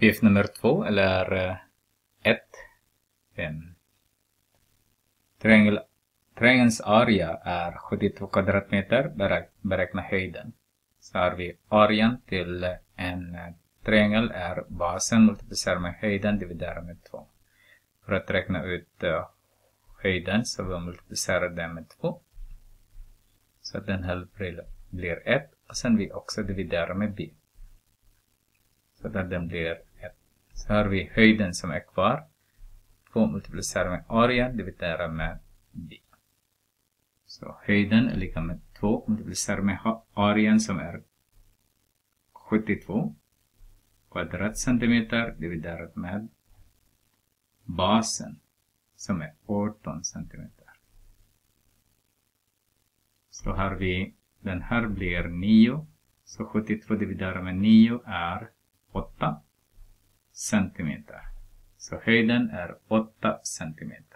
Uppgift nummer 2 eller 1. Triangelns area är 72 kvadratmeter. Beräkna höjden. Så har vi arean till en triangel är basen multiplicerar med höjden dividerar med 2. För att räkna ut höjden så vi multiplicerar den med 2. Så att den här blir 1. Och sen vi också dividerar med b. Så att den blir 1. Så har vi höjden som är kvar. 2 multiplicerar med arean dividerar med b. Så höjden är lika med 2 multiplicerar med arean som är 72 kvadratcentimeter dividerat med basen som är 18 centimeter. Så har vi den här blir 9. Så 72 dividerat med 9 är 8 centimeter. Så höjden är 8 centimeter.